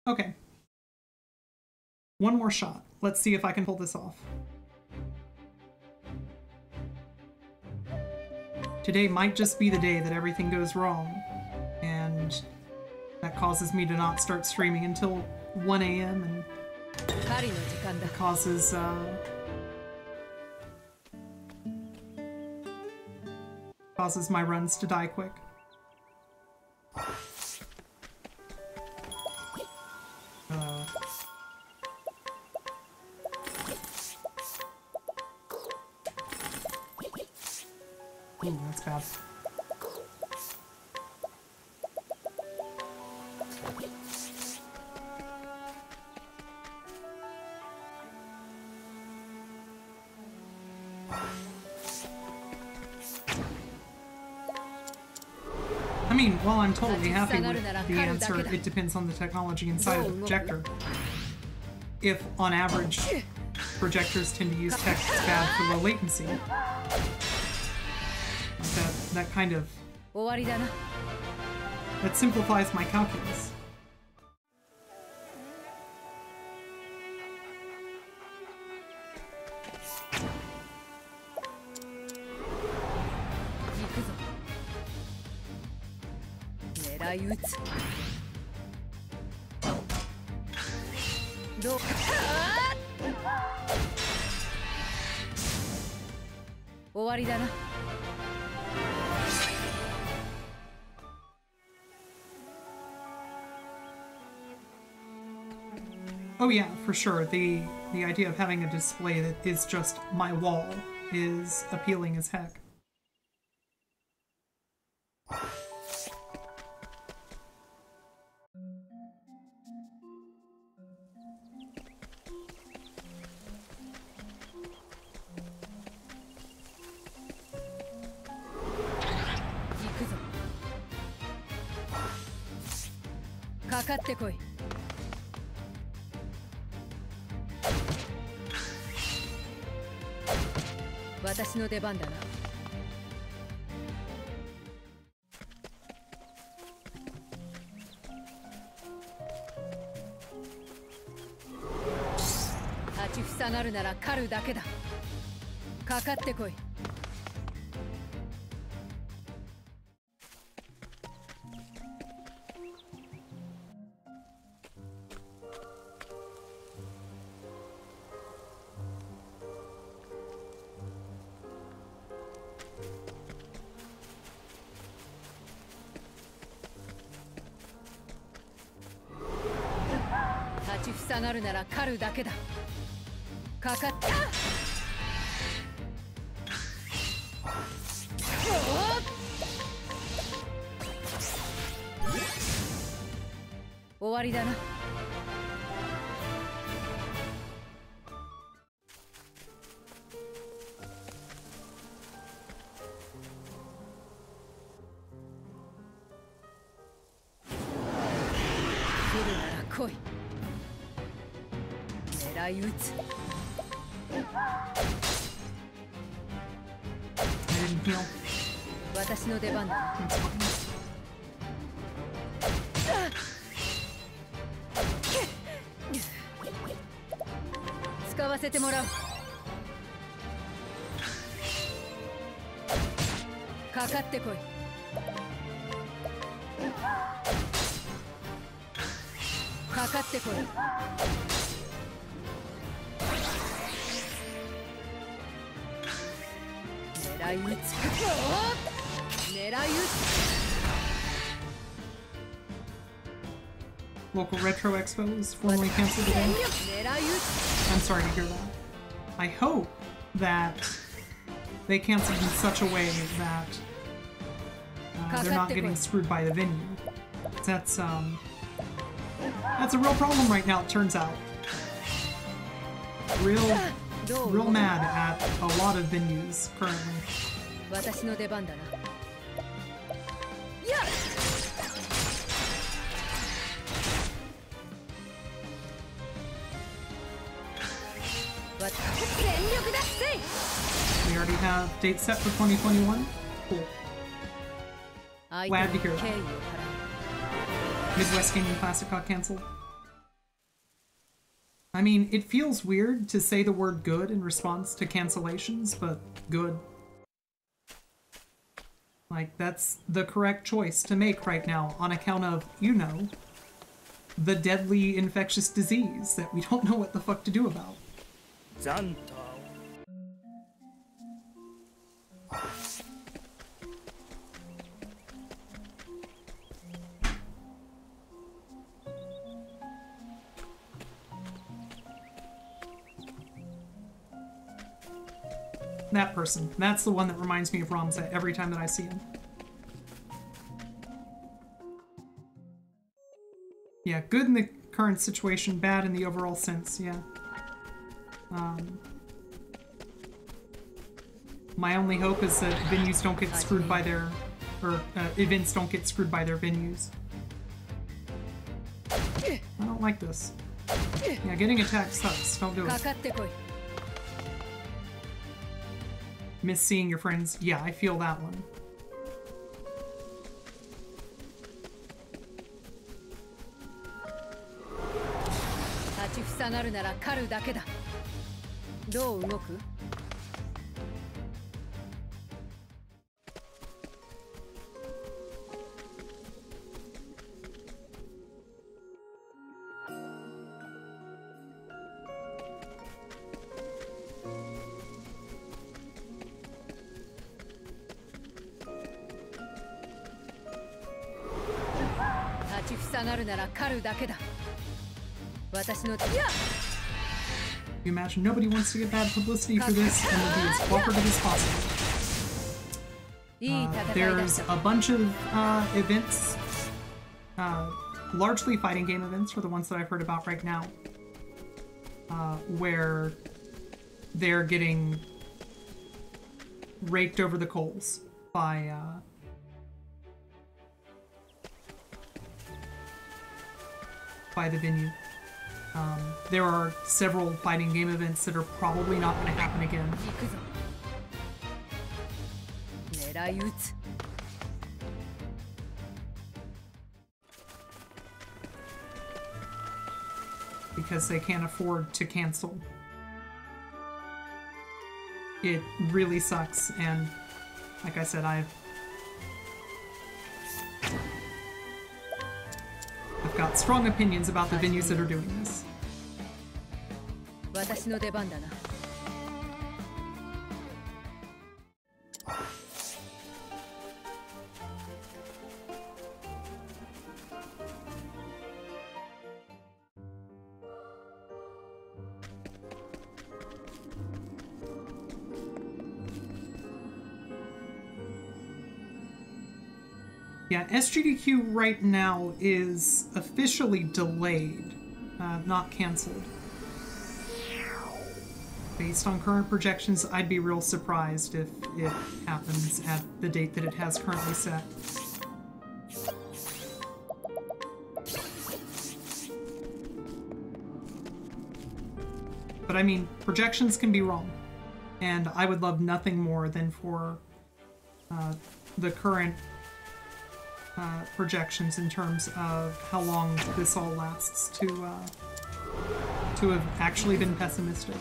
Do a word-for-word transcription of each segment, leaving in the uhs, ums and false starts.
Okay. One more shot. Let's see if I can pull this off. Today might just be the day that everything goes wrong, and that causes me to not start streaming until one A M and it causes, uh... causes my runs to die quick. Uh... Ooh, that's bad. I mean, while I'm totally happy with the answer, it depends on the technology inside of the projector. If, on average, projectors tend to use tech that's bad for low latency, that, that kind of... that simplifies my calculus. Oh yeah, for sure. The the idea of having a display that is just my wall is appealing as heck. I didn't heal. That's fine. 使わせてもらう。かかってこい。かかってこい。狙い撃つ。狙い撃つ。Local Retro Expo is formally canceled today. I'm sorry to hear that. I hope that they canceled in such a way that uh, they're not getting screwed by the venue. That's um, that's a real problem right now. It turns out. Real, real mad at a lot of venues currently. We already have dates set for twenty twenty-one. Cool. Glad to hear that. Midwest Gaming Classic got canceled. I mean, it feels weird to say the word good in response to cancellations, but good. Like, that's the correct choice to make right now on account of, you know, the deadly infectious disease that we don't know what the fuck to do about. That person. That's the one that reminds me of Ramza every time that I see him. Yeah, good in the current situation, bad in the overall sense, yeah. Um, my only hope is that venues don't get screwed by their... or uh, events don't get screwed by their venues. I don't like this. Yeah, getting attacked sucks. Don't do it. Miss seeing your friends. Yeah, I feel that one. You imagine nobody wants to get bad publicity for this and will be as cooperative as possible. Uh, there's a bunch of uh, events, uh, largely fighting game events for the ones that I've heard about right now, uh, where they're getting raked over the coals by uh, by the venue. Um, there are several fighting game events that are probably not going to happen again. Because they can't afford to cancel. It really sucks, and like I said, I've I've got strong opinions about the venues that are doing this. Yeah, S G D Q right now is officially delayed, uh, not canceled. Based on current projections, I'd be real surprised if it happens at the date that it has currently set. But I mean, projections can be wrong, and I would love nothing more than for uh, the current Uh, projections in terms of how long this all lasts to uh, to have actually been pessimistic.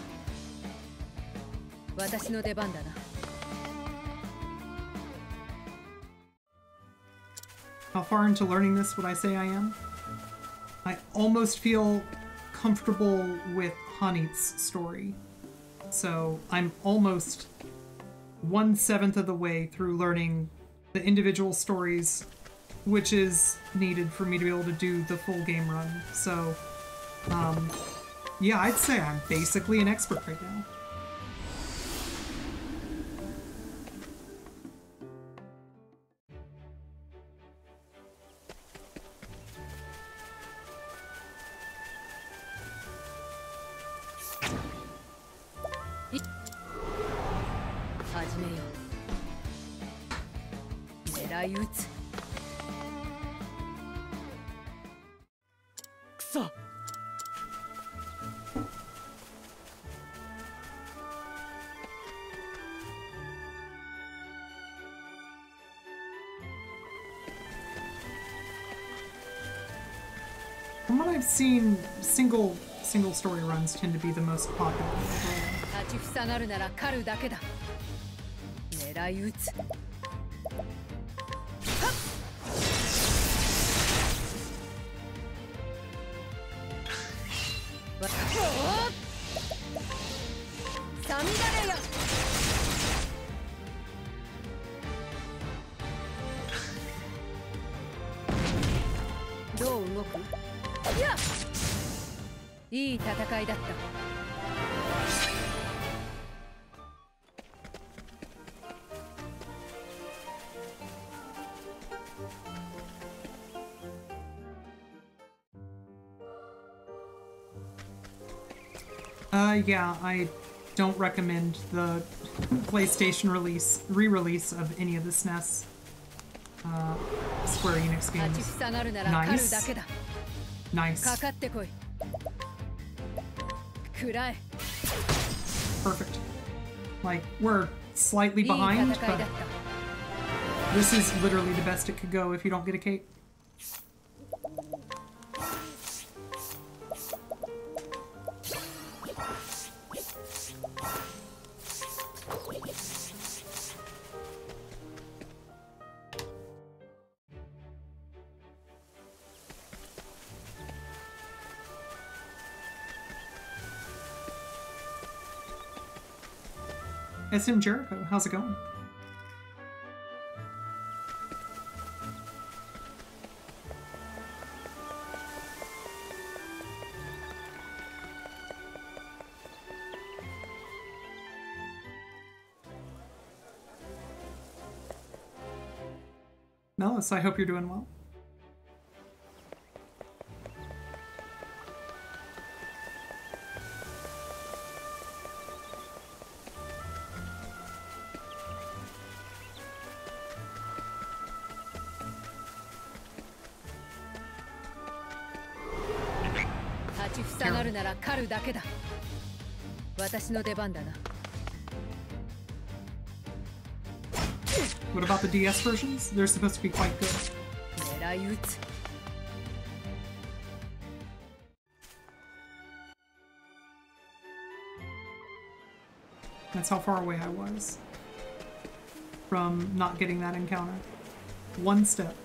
How far into learning this would I say I am? I almost feel comfortable with Hanit's story, so I'm almost one-seventh of the way through learning the individual stories, which is needed for me to be able to do the full game run. So, um, yeah, I'd say I'm basically an expert right now. From what I've seen, single single story runs tend to be the most popular overall. どう動く？いや、いい戦いだった。Uh, yeah, I don't recommend the PlayStation release, re-release of any of the S N E S uh, Square Enix games. Nice. Nice. Perfect. Like, we're slightly behind, but this is literally the best it could go if you don't get a cake. S M Jericho, how's it going? Mellis, I hope you're doing well. What about the D S versions? They're supposed to be quite good. That's how far away I was from not getting that encounter. One step.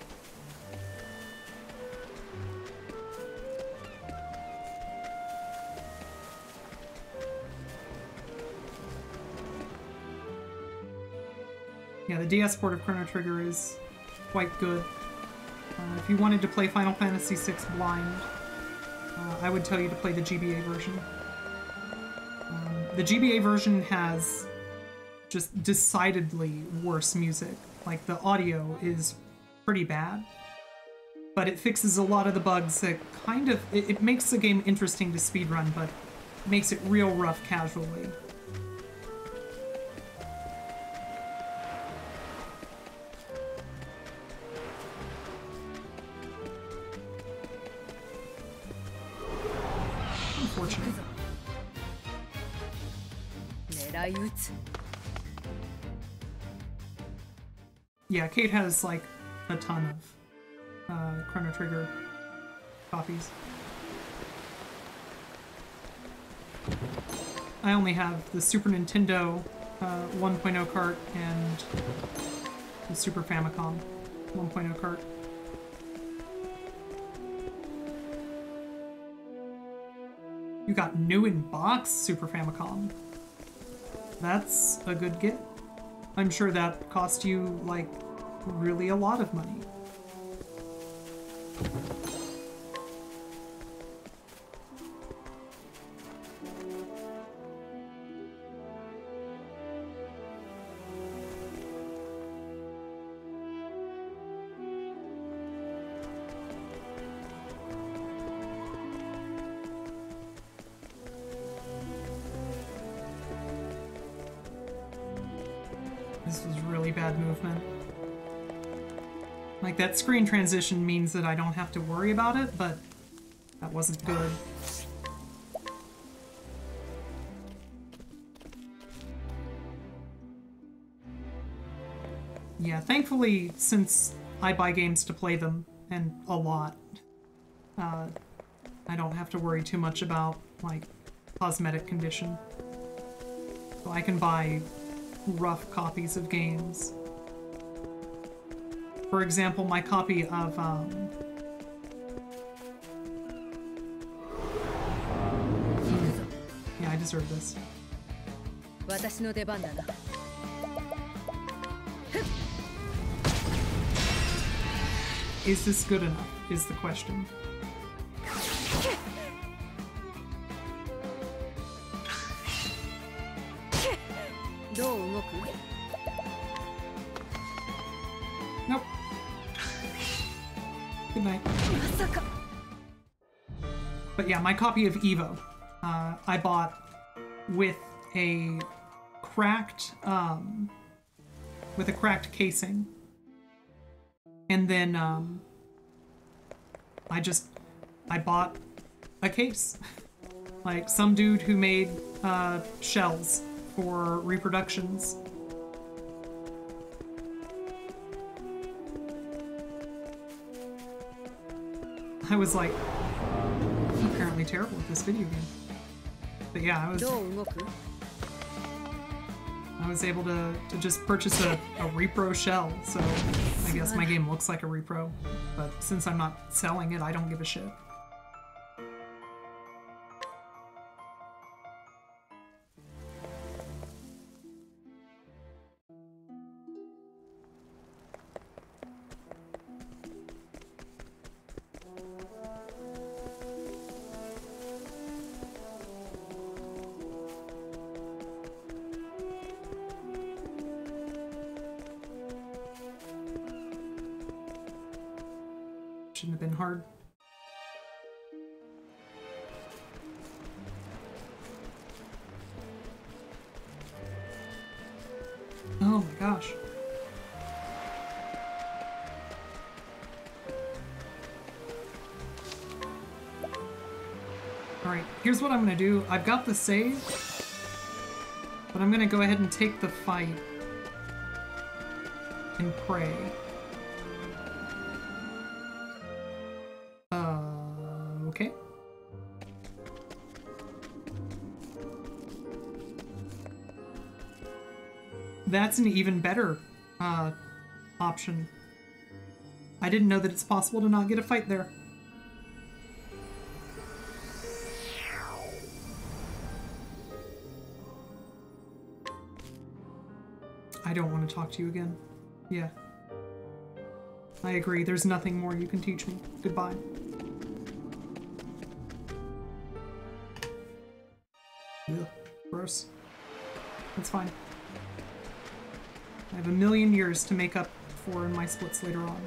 Yeah, the D S port of Chrono Trigger is quite good. Uh, if you wanted to play Final Fantasy six blind, uh, I would tell you to play the G B A version. Um, the G B A version has just decidedly worse music. Like, the audio is pretty bad, but it fixes a lot of the bugs that kind of... It, it makes the game interesting to speedrun, but makes it real rough casually. Yeah, Kate has, like, a ton of uh, Chrono Trigger copies. I only have the Super Nintendo uh, one point oh cart and the Super Famicom one point oh cart. You got new in box Super Famicom. That's a good get. I'm sure that cost you, like, really a lot of money. This was really bad movement. Like, that screen transition means that I don't have to worry about it, but that wasn't good. Yeah, thankfully, since I buy games to play them, and a lot, uh, I don't have to worry too much about, like, cosmetic condition. So I can buy rough copies of games. For example, my copy of, um... yeah, I deserve this. Is this good enough, is the question. Nope. Good night. But yeah, my copy of Evo, uh, I bought with a cracked, um, with a cracked casing. And then, um, I just, I bought a case. Like, some dude who made, uh, shells for reproductions. I was like, I'm apparently terrible at this video game. But yeah, I was... I was able to, to just purchase a, a repro shell, so I guess my game looks like a repro. But since I'm not selling it, I don't give a shit. Shouldn't have been hard. Oh my gosh. Alright, here's what I'm gonna do. I've got the save, but I'm gonna go ahead and take the fight and pray. Okay. That's an even better uh, option. I didn't know that it's possible to not get a fight there. I don't want to talk to you again. Yeah. I agree. There's nothing more you can teach me. Goodbye. Ugh, gross. That's fine. I have a million years to make up for in my splits later on.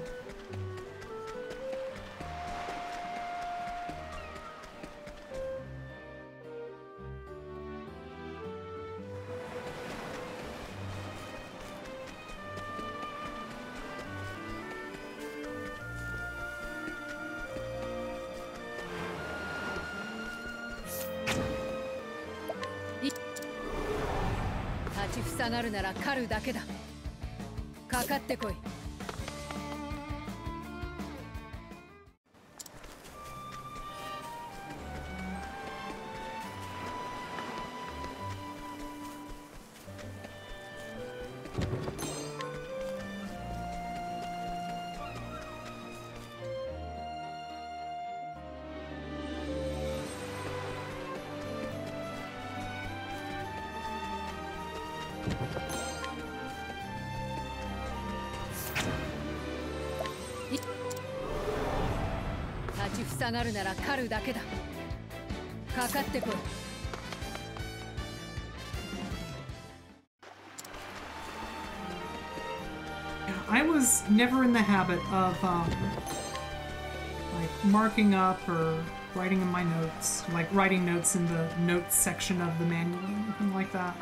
I was never in the habit of um, like marking up or writing in my notes, like writing notes in the notes section of the manual or anything like that.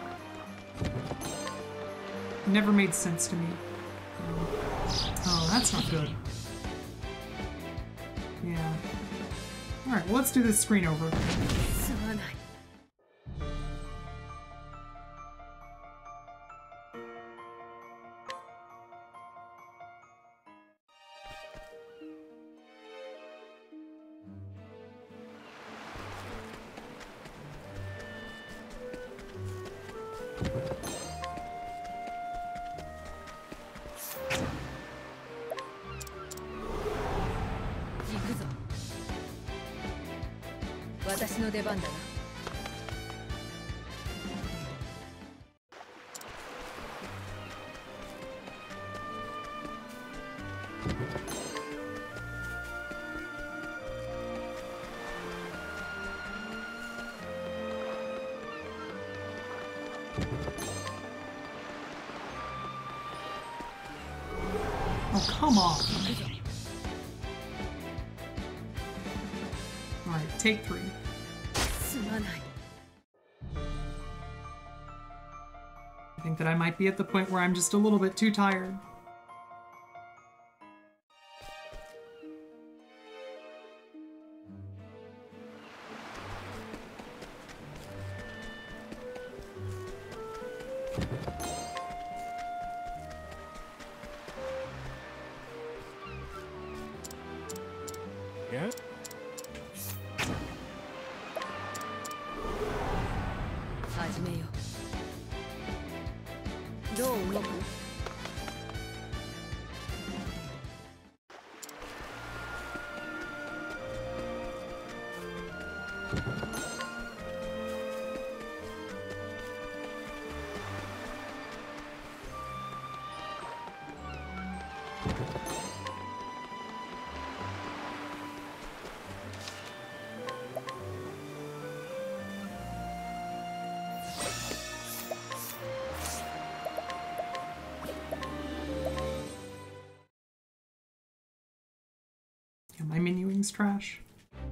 It never made sense to me. Oh, that's not good. Yeah. Alright, well, let's do this screen over. 私の出番だな。 Oh, come on. Alright, take three. I think that I might be at the point where I'm just a little bit too tired. Yeah? 始めよう。どう動く？ Yeah, my menuing's trash.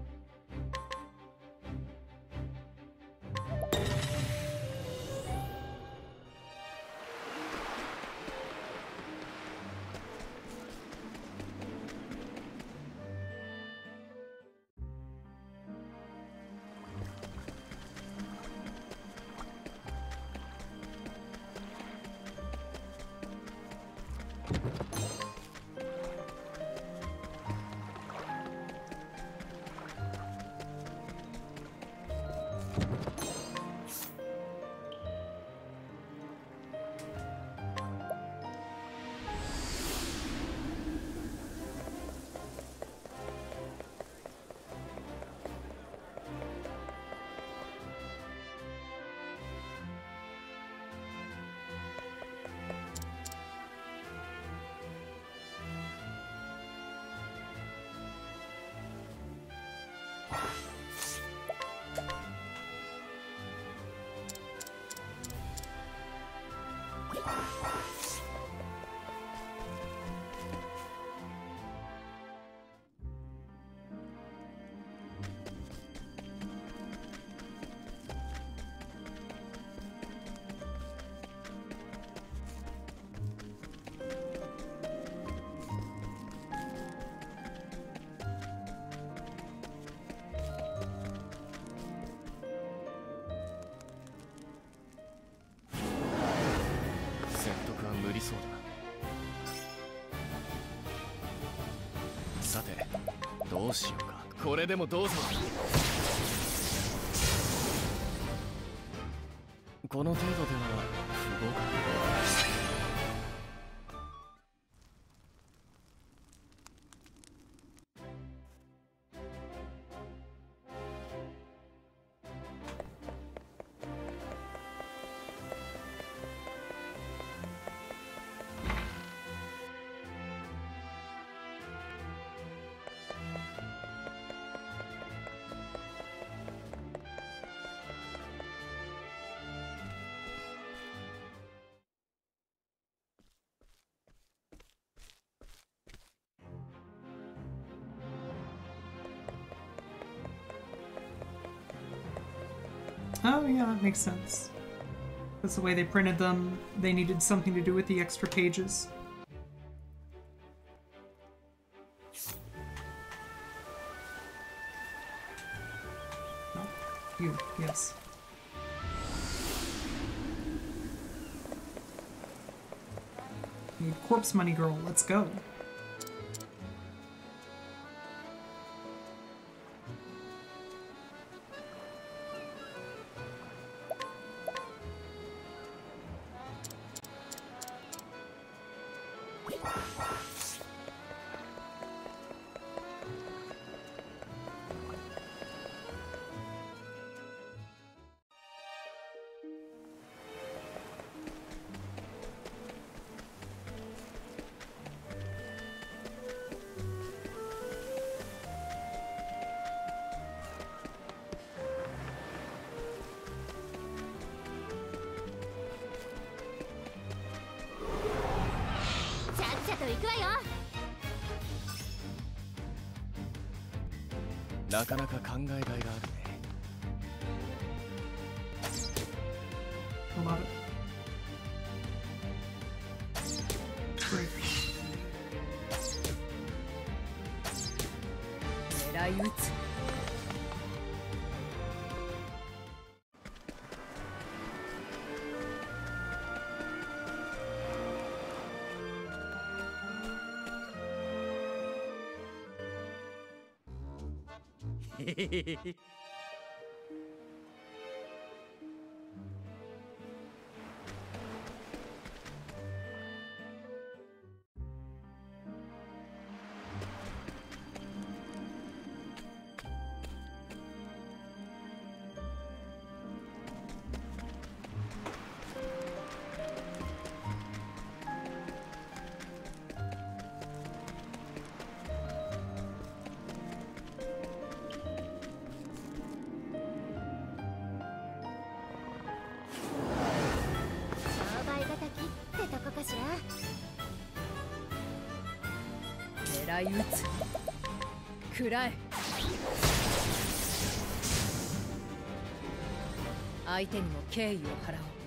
さて、どうしようか。これでもどうぞ。この程度では不合格。Oh yeah, that makes sense. That's the way they printed them. They needed something to do with the extra pages. No, you, yes. Need corpse money girl, let's go. なかなか考えがいがあるね。 I love it. Great. 狙い撃つ。 へへへへ。 狙い撃つ。食らえ。相手にも敬意を払おう。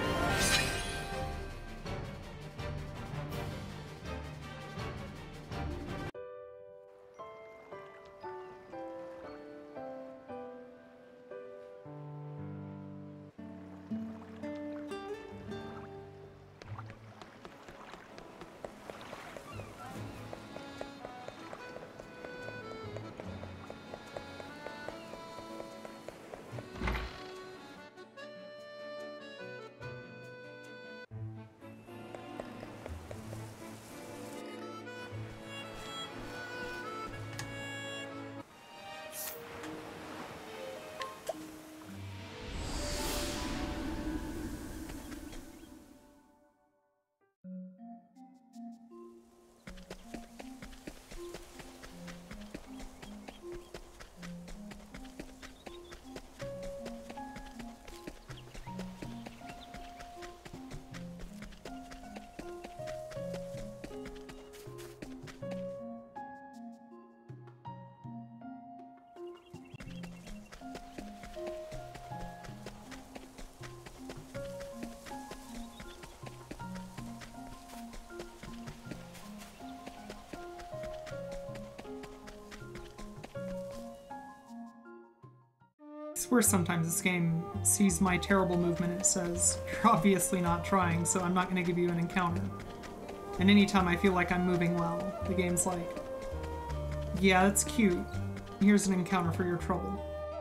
I swear sometimes this game sees my terrible movement and it says, you're obviously not trying, so I'm not going to give you an encounter. And anytime I feel like I'm moving well, the game's like, yeah, that's cute. Here's an encounter for your trouble.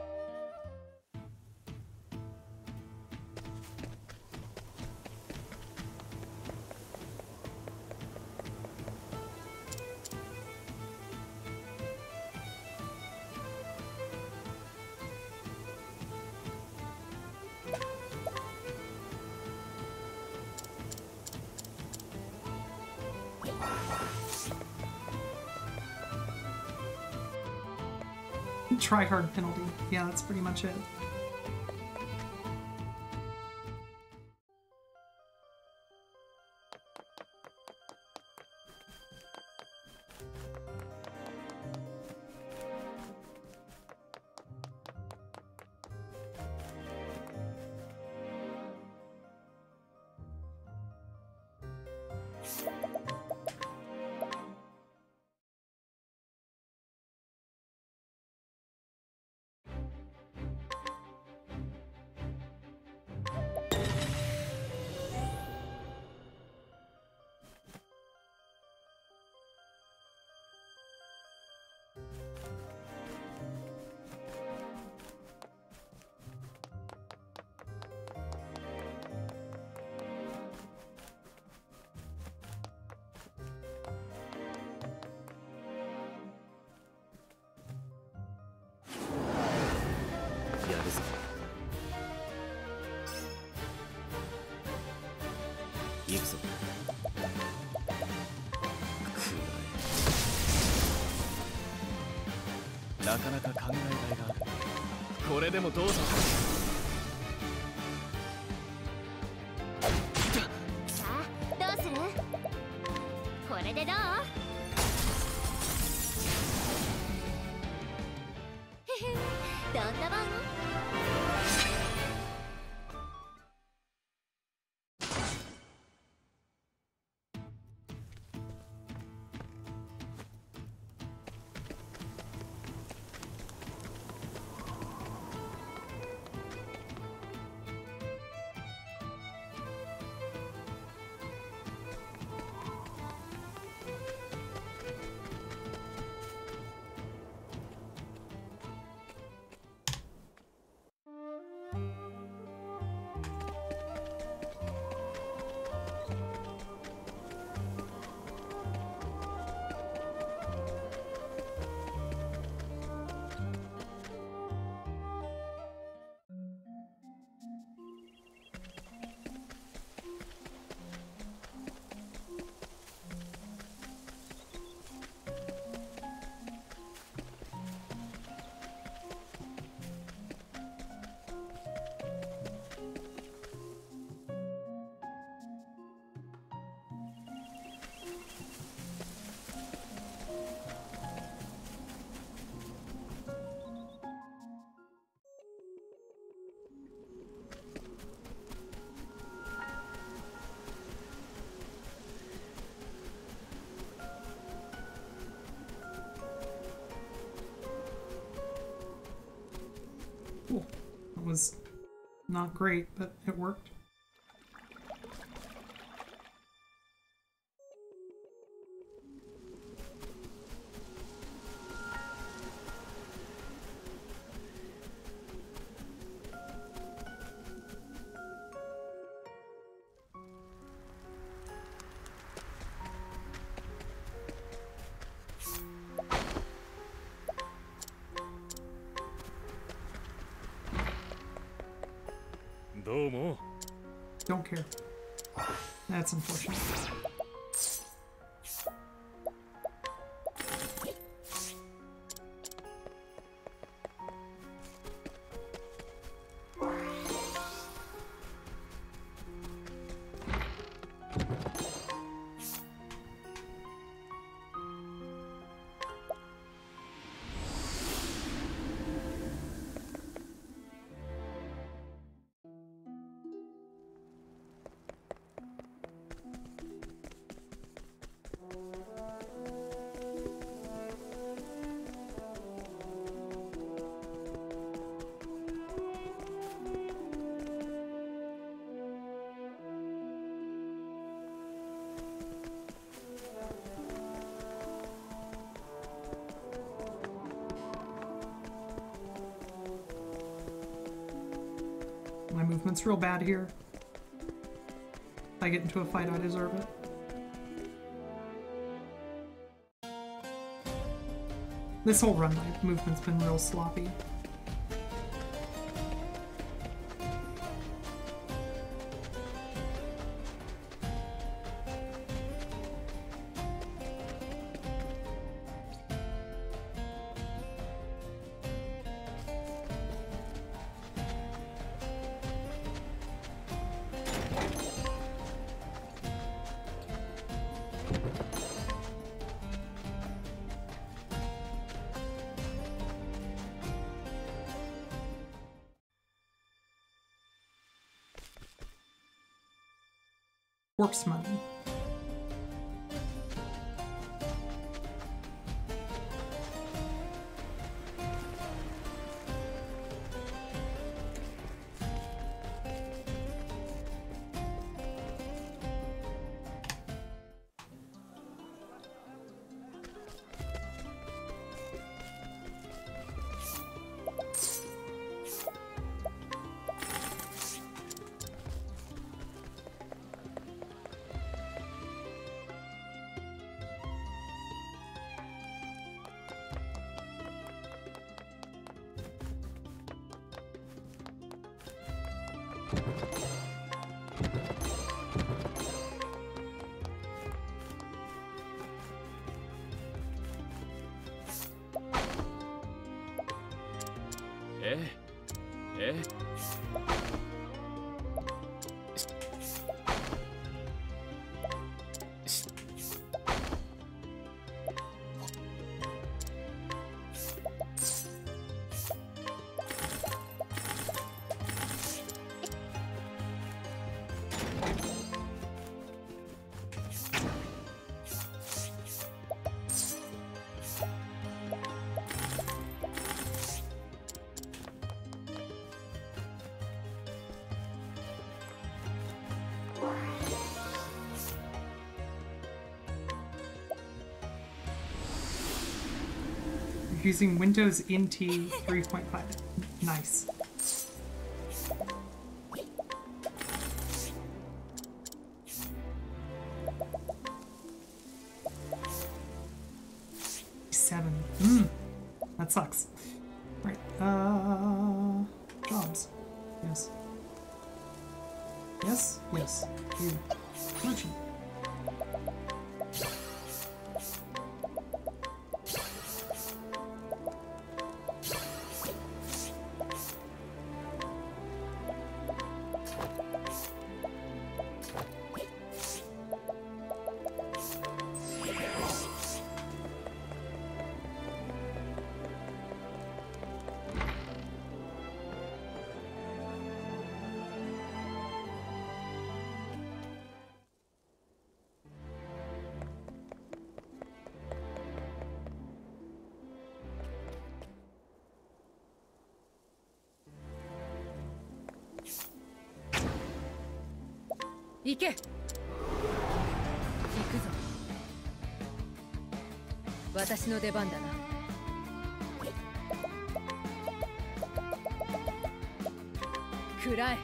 Try hard penalty. Yeah, that's pretty much it. なかなか考えがいがある。これでもどうだ。 さあどうする？これでどう？ どんなもん？ Cool. It was not great, but it worked. Don't care. That's unfortunate. My movement's real bad here. If I get into a fight, I deserve it. This whole run, my movement's been real sloppy. Corpse money. Eh? Eh? using Windows N T three point five. Nice. Seven. Mm. That sucks. Right. Uh, jobs. Yes. Yes. Yes. You. Merchant. 行け。行くぞ。私の出番だな。食らえ。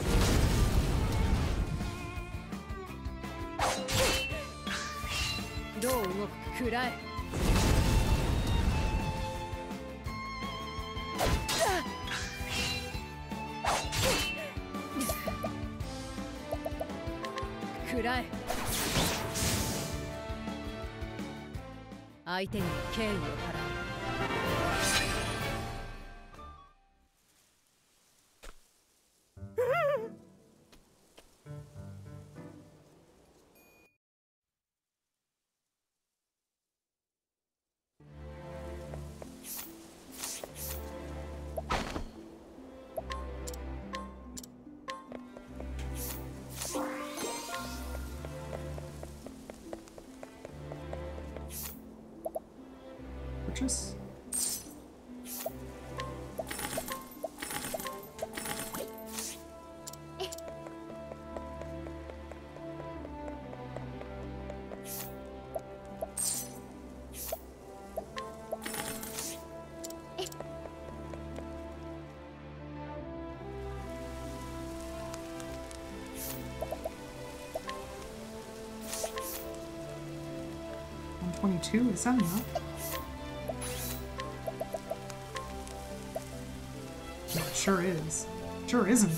どう動く？食らえ。食らえ。相手に敬意を払う。 Purchase. one twenty-two, is that enough? Sure is. Sure isn't.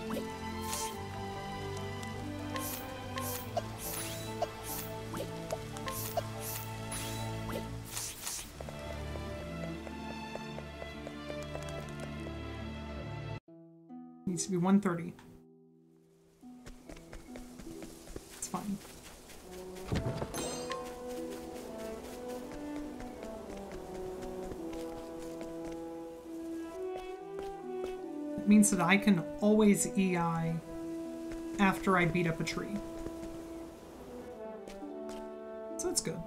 Needs to be one thirty. It's fine. Means that I can always E I after I beat up a tree. So that's good.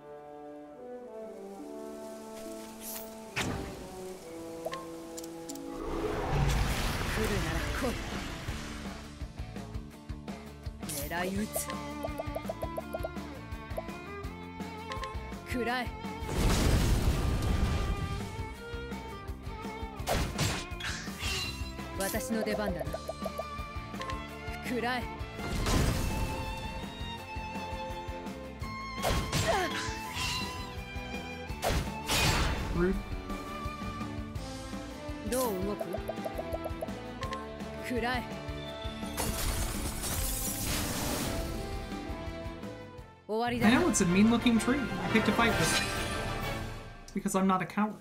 Kurai. 私の出番だな。食らえ。どう動く？食らえ。終わりだ。 I know it's a mean-looking tree. I picked a fight with it. It's because I'm not a coward.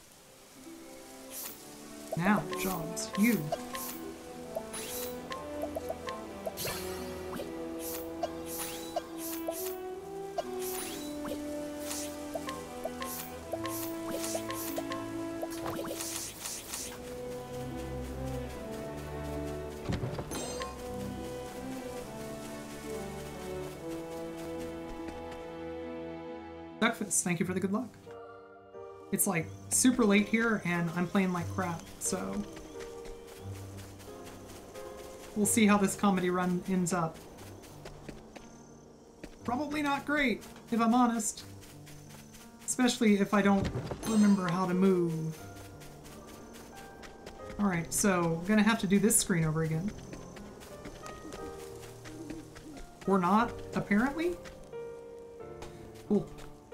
Now, jobs, you. Duckfist, thank you for the good luck. It's like super late here and I'm playing like crap, so we'll see how this comedy run ends up. Probably not great, if I'm honest. especially if I don't remember how to move. Alright, so gonna have to do this screen over again. Or not, apparently? Cool.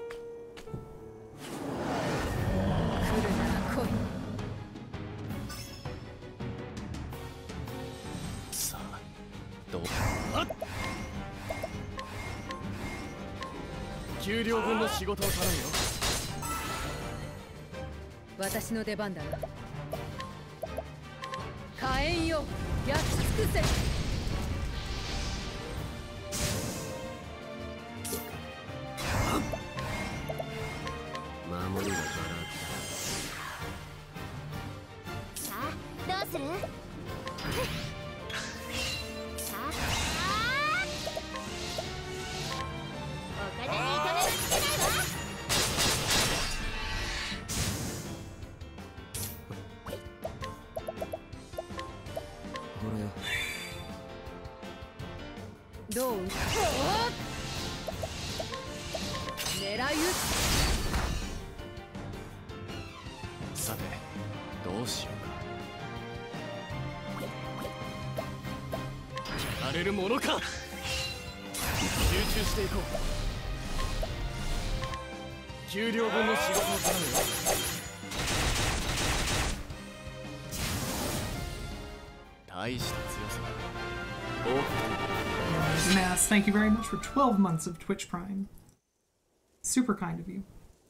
Mass, thank you very much for twelve months of Twitch Prime. Super kind of you.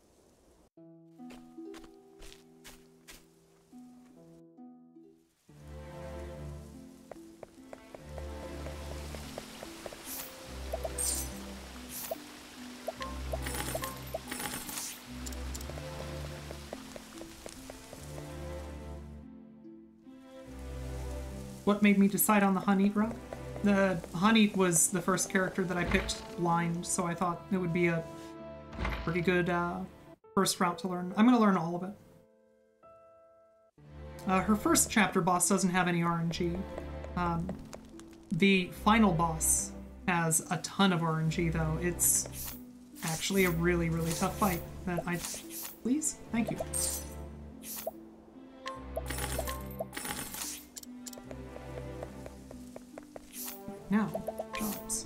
What made me decide on the Hanit route? The Hanit was the first character that I picked blind, so I thought it would be a pretty good uh, first route to learn. I'm going to learn all of it. Uh, her first chapter boss doesn't have any R N G. Um, the final boss has a ton of R N G, though. It's actually a really, really tough fight that I... Please? Thank you. Now, jobs.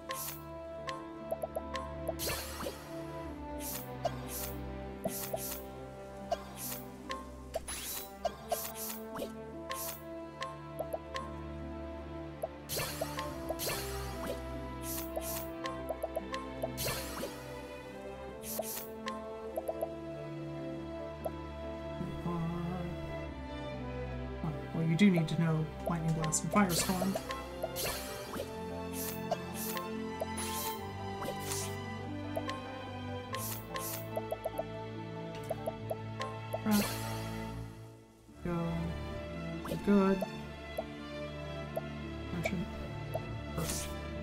Well, you do need to know Lightning Blast and Firestorm. Go. Good. Merchant. Perfect.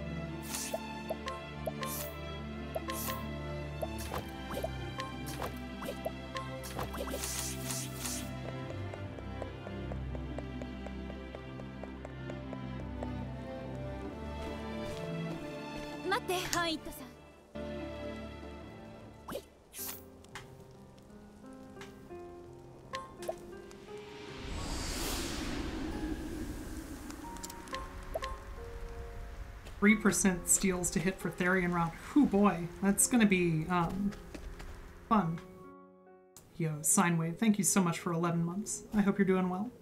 three percent steals to hit for Therian route. Whew, boy, that's gonna be um, fun. Yo, Sinewave, thank you so much for eleven months. I hope you're doing well.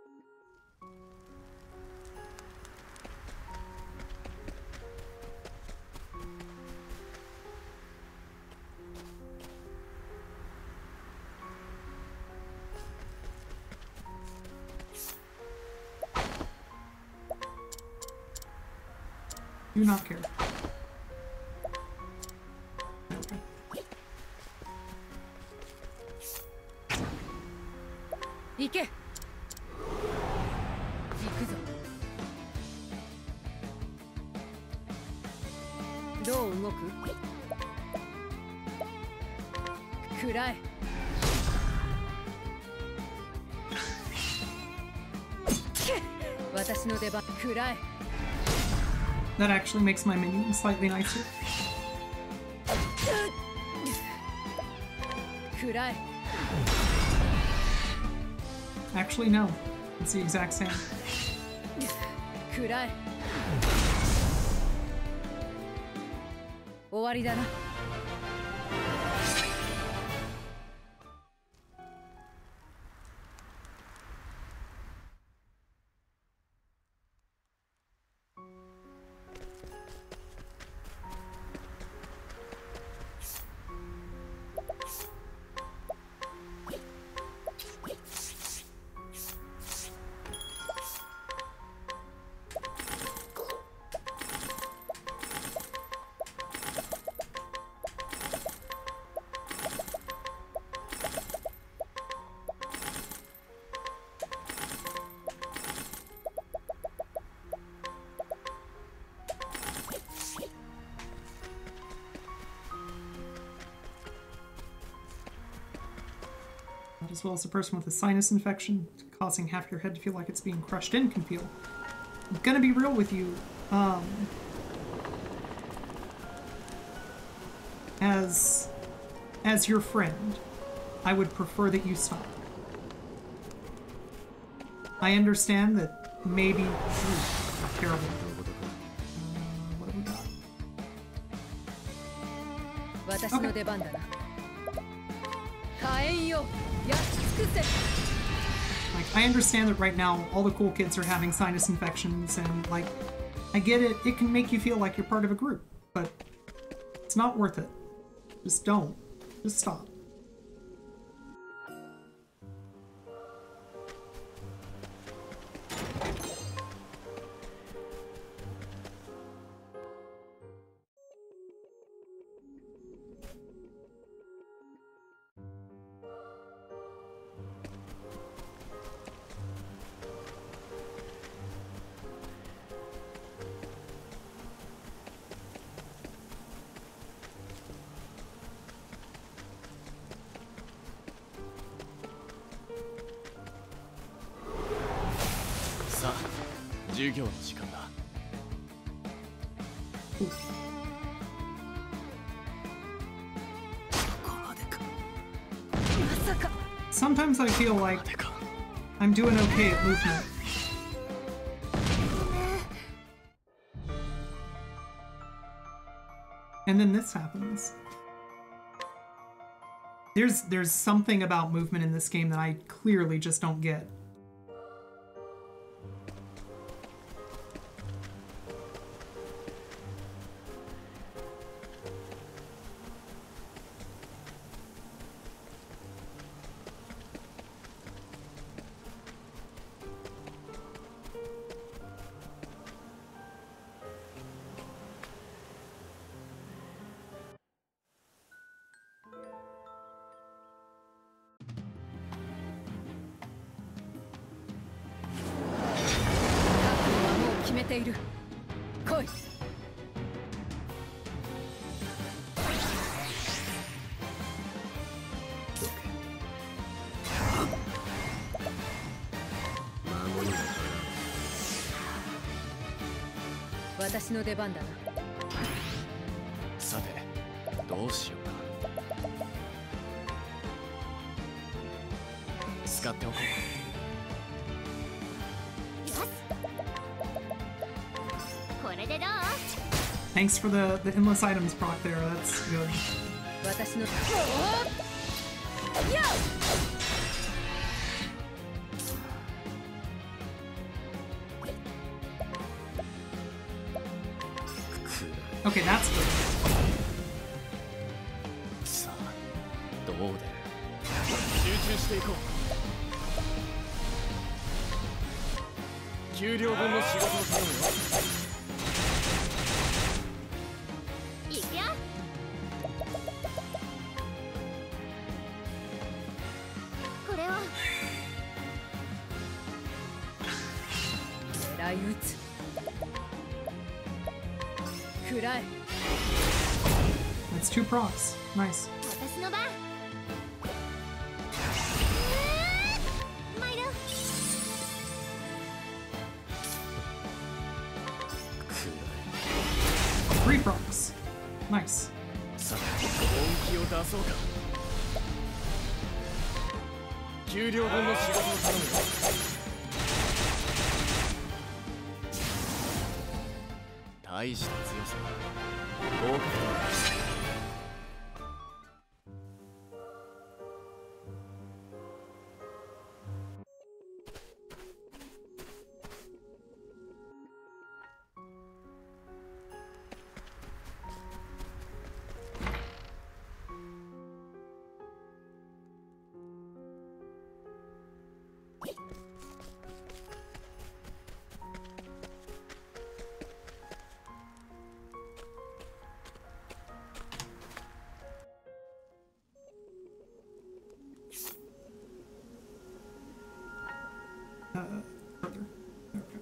Do not care. Okay. Ike. 行くぞ。どう動く？食らえ。私の出番。食らえ。 That actually makes my minion slightly nicer. 暗い Actually, no. It's the exact same. 暗い終わりだな As well as a person with a sinus infection, causing half your head to feel like it's being crushed in can feel. I'm gonna be real with you. Um, as, as your friend, I would prefer that you stop. I understand that maybe... Ooh, terrible. Uh, what have we got? 私の出番だな。火炎よ、焼き尽くせ。 Like, I understand that right now all the cool kids are having sinus infections, and like, I get it. It can make you feel like you're part of a group, but it's not worth it. Just don't. Just stop. Sa, 授業の時間だ。 Sometimes I feel like I'm doing okay at movement. And then this happens. There's there's something about movement in this game that I clearly just don't get. Koi. 私の出番だな。 さて、どうしようか。使っておこう。 Thanks for the, the endless items proc there, that's good. Okay, that's good. さあ、どうだよ。集中していこう。給料分の仕事を頼むよ。 That's two procs. Nice. Three procs. Nice. 給料分の仕事を頼むよ。大した強さ合格だ。 Uh, further. Okay.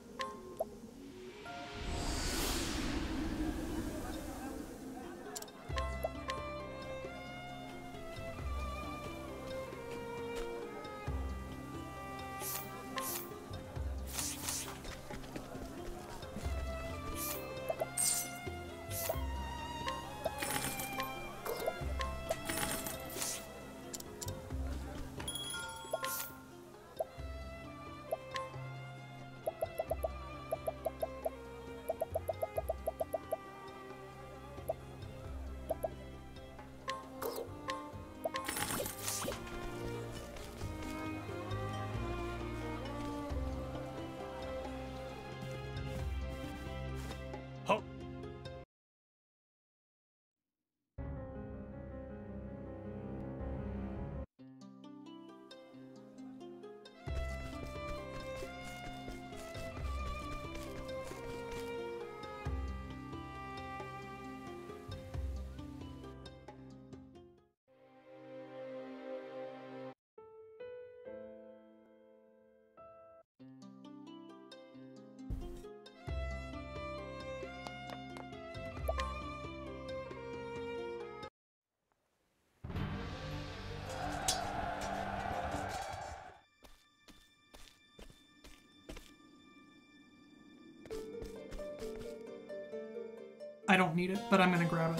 I don't need it, but I'm gonna grab it.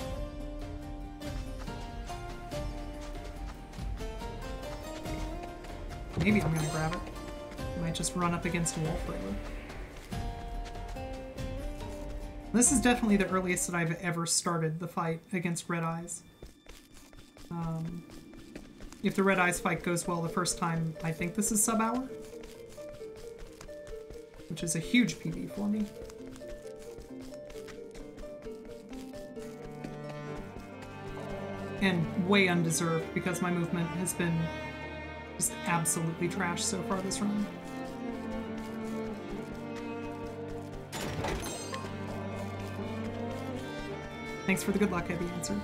Maybe I'm gonna grab it. I might just run up against a wall flavor. This is definitely the earliest that I've ever started the fight against Red Eyes. Um, if the Red Eyes fight goes well the first time, I think this is sub-hour. Which is a huge P B for me. And way undeserved because my movement has been just absolutely trash so far this run. Thanks for the good luck, Heavy Answer.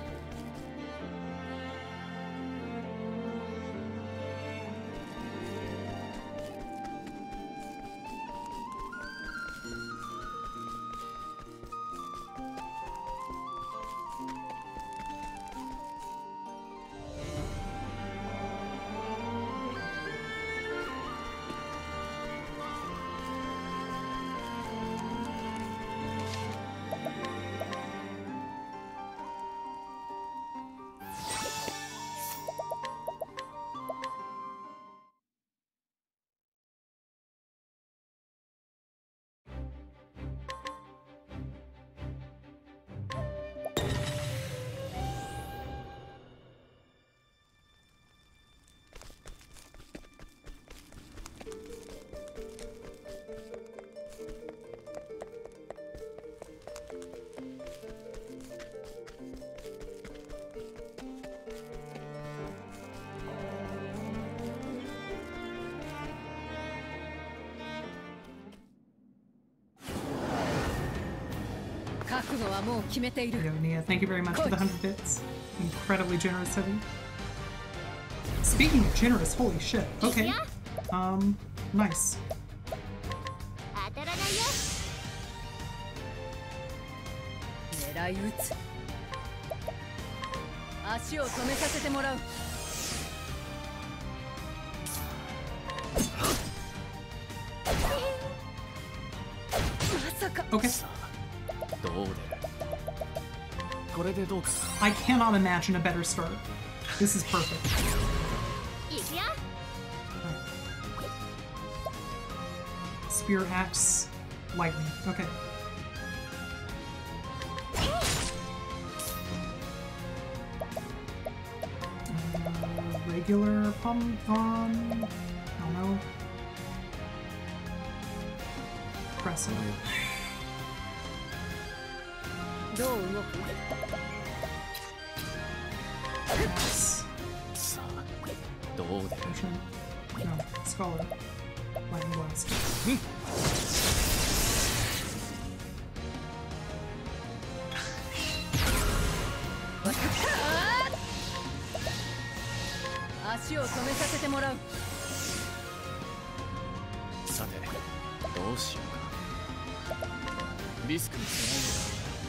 Yo, Nia, thank you very much for the hundred bits. Incredibly generous of you. Speaking of generous, holy shit. Okay. Um, nice. Okay. I cannot imagine a better start. This is perfect. Spear, axe, lightning. Okay. Uh, regular pump on. I don't know. Press it. どう動く？ Yes. さあどう出る？ Potion. No, Scholar. Lightning Blast. 足を止めさせてもらう。 さてどうしようか。リスクに備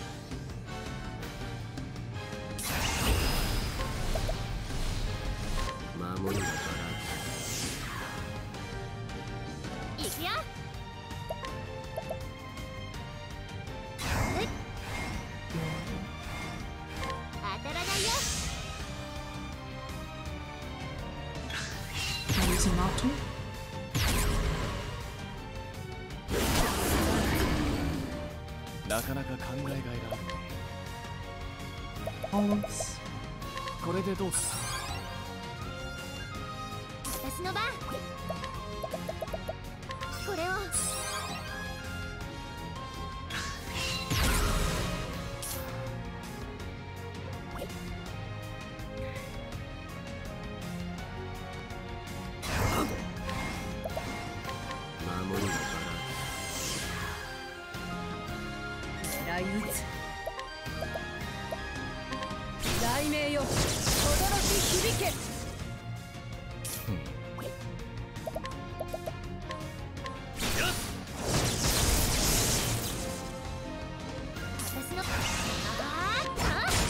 えよう。守りのバラ。 いくよ。当たらないよ。 No reason not to. なかなか考えがいがある。 Olives. これでどうかな。 私の番。これを。 守りのバ雷打つ。雷鳴よ、轟き響け。 私の。あーっと。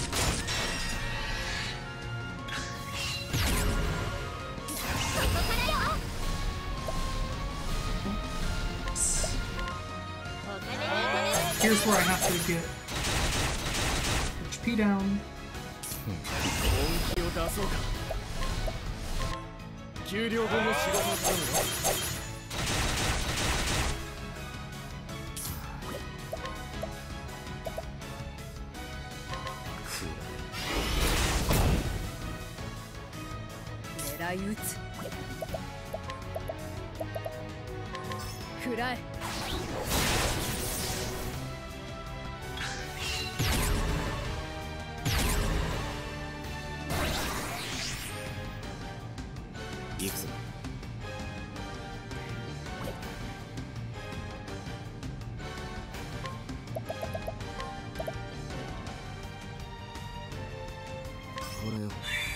ここからよ。 Here's where I have to get H P down. 本気を出そうか。給料分の仕事を頼むよ。 狙い撃つ。食らえ。 行くぞ。これを。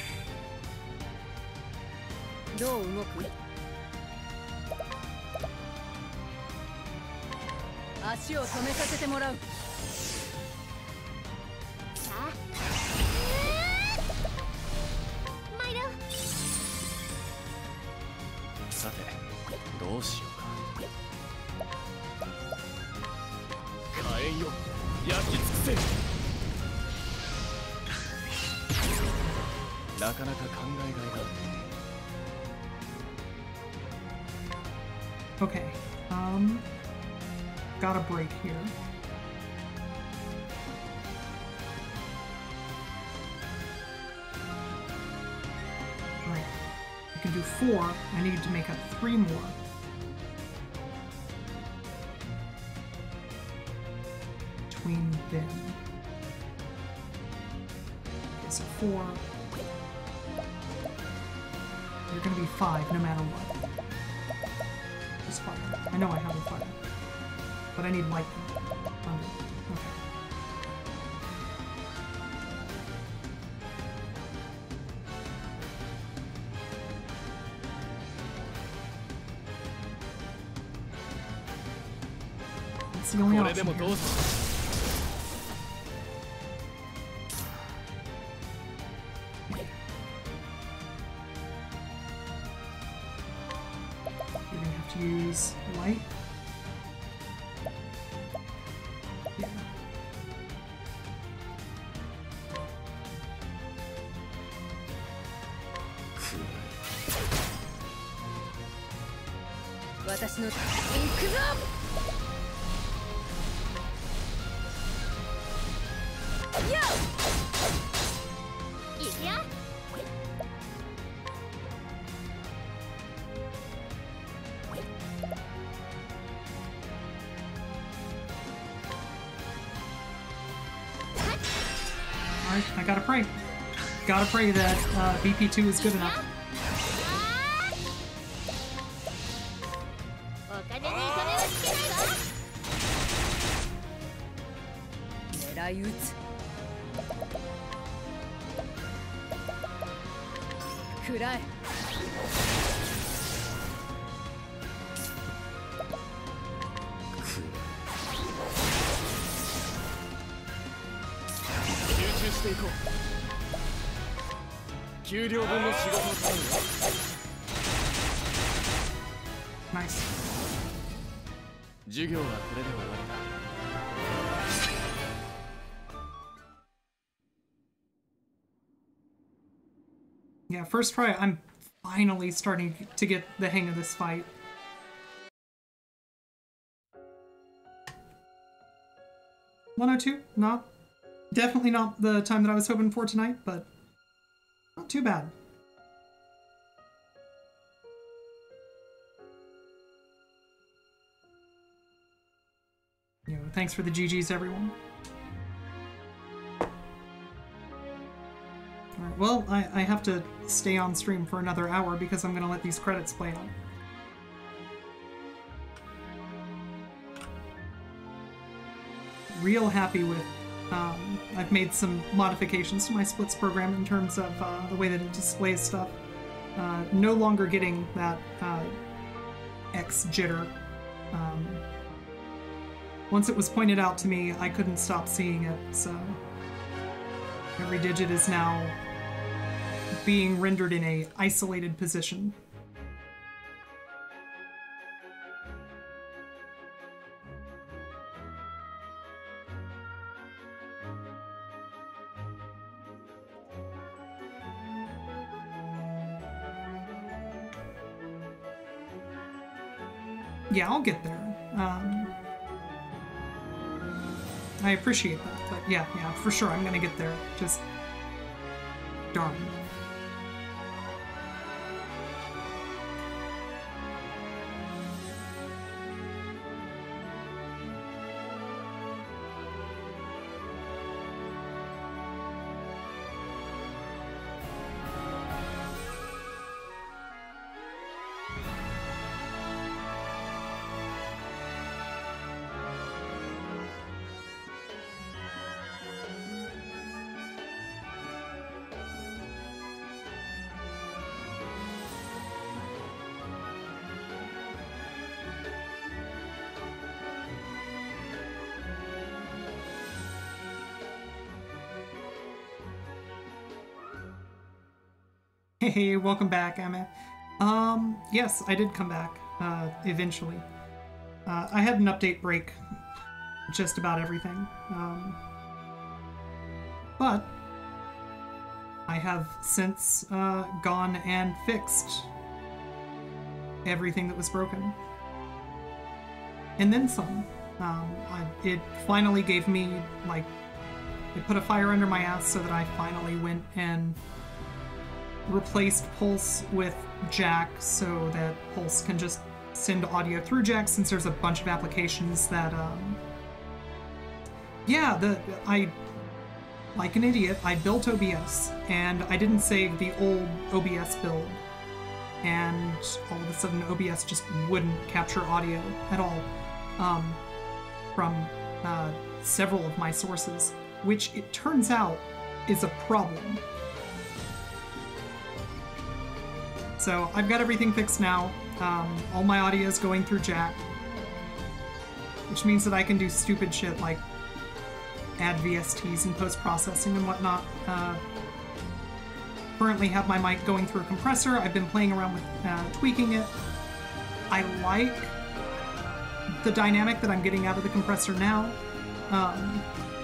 どう動く？足を止めさせてもらう。 さあ。参ろう。 さてどうしようか。火炎よ焼き尽くせ。なかなか考えがいがある。 Okay. Um. Got a break here. Right. I can do four. I need to make up three more. Between them. Okay, so four. You're gonna be five no matter what. Just fire. I know I have a fire. But I need lightning. Thunder. Okay. That's the only これで option もどう here. ぞ。 You're gonna have to use light. Yeah. 私の行くぞ。よっいくよ。 Alright, I gotta pray. Gotta pray that uh, B P two is good enough. お金に金はつけないわ。 狙い撃つ。食らえ。 集中していこう。給料分の仕事を頼むよ。 ナイス。 授業はこれで終わりだ。 Yeah, first try, I'm finally starting to get the hang of this fight. one oh two, not, definitely not the time that I was hoping for tonight, but not too bad. You know, thanks for the G Gs, everyone. Alright, well, I, I have to stay on stream for another hour because I'm gonna let these credits play out. Real happy with, um, I've made some modifications to my splits program in terms of uh, the way that it displays stuff. Uh, no longer getting that uh, X jitter. Um, once it was pointed out to me, I couldn't stop seeing it, so every digit is now being rendered in a isolated position. Yeah, I'll get there. Um, I appreciate that, but yeah, yeah, for sure, I'm gonna get there. Just darn. Hey, welcome back, Emma. Um, yes, I did come back, uh, eventually. Uh, I had an update break, just about everything. Um, but I have since uh, gone and fixed everything that was broken. And then some. Um, I, it finally gave me, like, it put a fire under my ass so that I finally went and replaced Pulse with Jack so that Pulse can just send audio through Jack, since there's a bunch of applications that, um... yeah, the I, like an idiot, I built O B S, and I didn't save the old O B S build, and all of a sudden O B S just wouldn't capture audio at all, um, from uh, several of my sources, which it turns out is a problem. So I've got everything fixed now. Um, all my audio is going through Jack, which means that I can do stupid shit like add V S Ts and post-processing and whatnot. Uh, currently have my mic going through a compressor. I've been playing around with uh, tweaking it. I like the dynamic that I'm getting out of the compressor now. Um,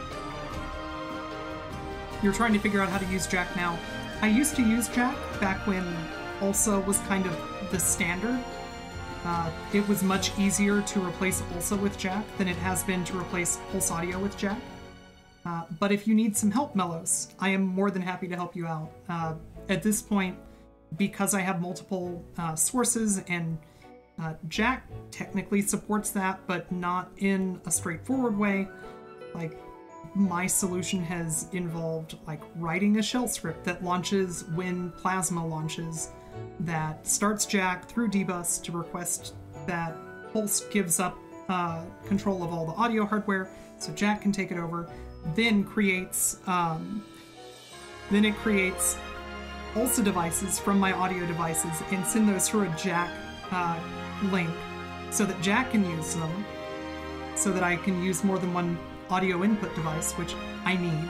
you're trying to figure out how to use Jack now. I used to use Jack back when Ulsa was kind of the standard, Uh, it was much easier to replace Ulsa with Jack than it has been to replace Pulse Audio with Jack. Uh, but if you need some help, Mellos, I am more than happy to help you out. Uh, at this point, because I have multiple uh, sources, and uh, Jack technically supports that, but not in a straightforward way, like, my solution has involved, like, writing a shell script that launches when Plasma launches, that starts Jack through Dbus to request that Pulse gives up uh, control of all the audio hardware so Jack can take it over, then creates, um, then it creates Ulsa devices from my audio devices and send those through a Jack uh, link so that Jack can use them, so that I can use more than one audio input device, which I need.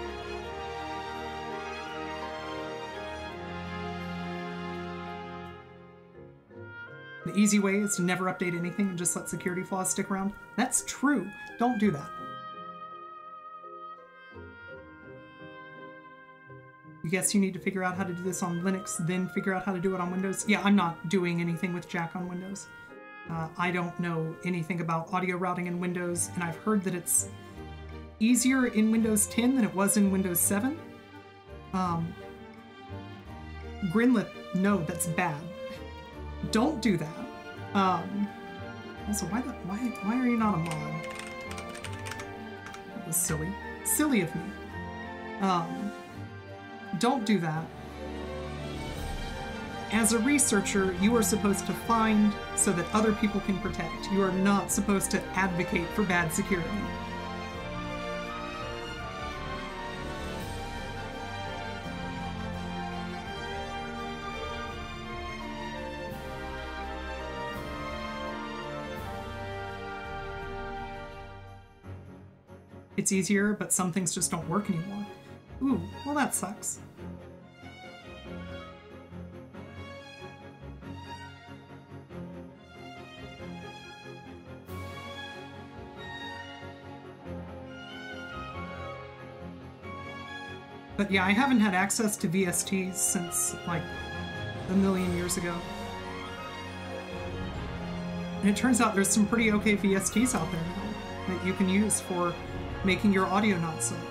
The easy way is to never update anything and just let security flaws stick around. That's true. Don't do that. You guess you need to figure out how to do this on Linux, then figure out how to do it on Windows? Yeah, I'm not doing anything with Jack on Windows. Uh, I don't know anything about audio routing in Windows, and I've heard that it's easier in Windows ten than it was in Windows seven. Um, Grinlet, no, that's bad. Don't do that. Um, also, why the, why why are you not a mod? That was silly. Silly of me. Um, don't do that. As a researcher, you are supposed to find so that other people can protect. You are not supposed to advocate for bad security. It's easier, but some things just don't work anymore. Ooh, well that sucks. But yeah, I haven't had access to V S Ts since, like, a million years ago. And it turns out there's some pretty okay V S Ts out there now that you can use for making your audio not suck.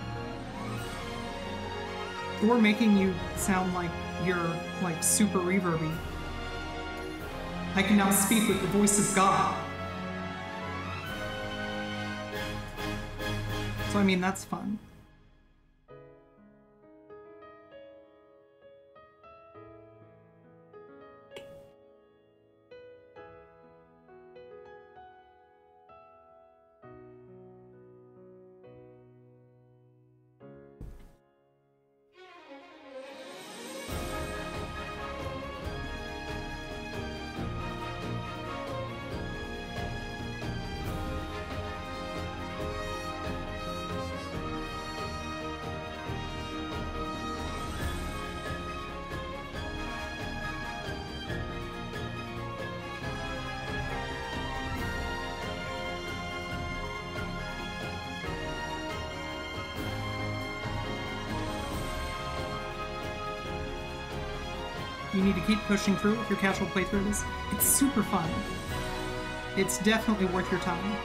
Or making you sound like you're, like, super reverby. I can now speak with the voice of God. So, I mean, that's fun. You need to keep pushing through if your casual playthrough is. It's super fun. It's definitely worth your time.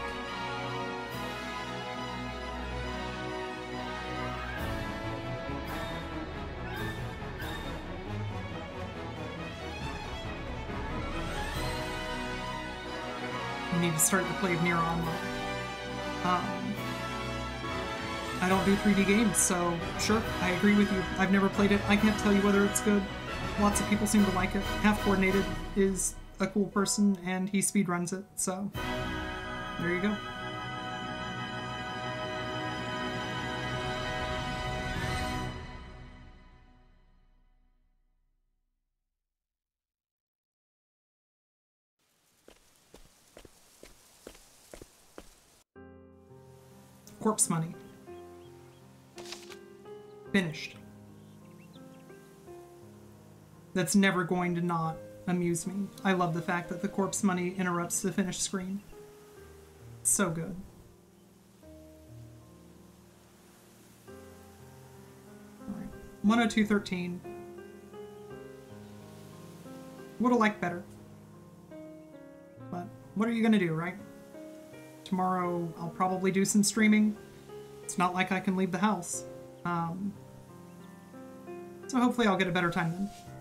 You need to start to play Nier Online. Um, I don't do three D games, so sure, I agree with you. I've never played it. I can't tell you whether it's good. Lots of people seem to like it. Half Coordinated is a cool person, and he speedruns it, so there you go. Corpse Money. Finished. That's never going to not amuse me. I love the fact that the Corpse Money interrupts the finished screen. So good. Alright. one oh two thirteen. Would have liked better. what are you gonna do, right? Tomorrow I'll probably do some streaming. It's not like I can leave the house. Um, so hopefully I'll get a better time then.